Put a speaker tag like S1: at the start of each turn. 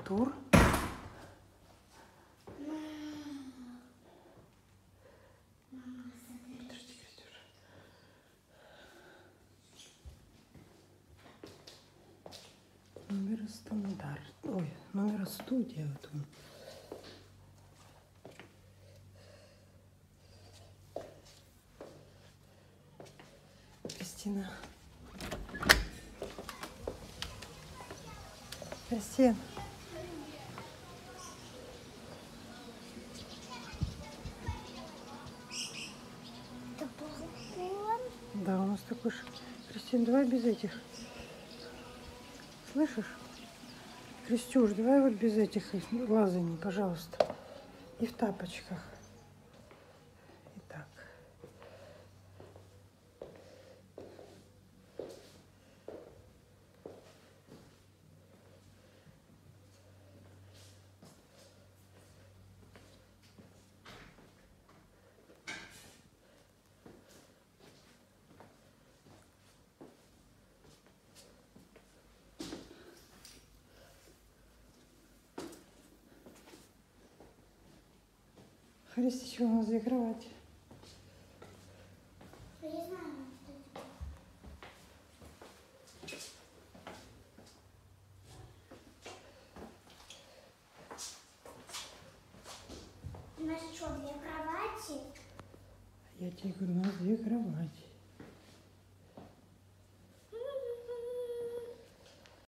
S1: Артур. Подожди, Катюша. Номер стандарт. Ой, номер студия. Вот он. Кристина. Кристина. Да, у нас такой же. Кристина, давай без этих. Слышишь? Кристюш, давай вот без этих лазаний, пожалуйста. И в тапочках. Итак. Христичка, у нас 2 кровати.
S2: Я не знаю. У нас что, 2 кровати?
S1: Я тебе говорю, у нас 2 кровати.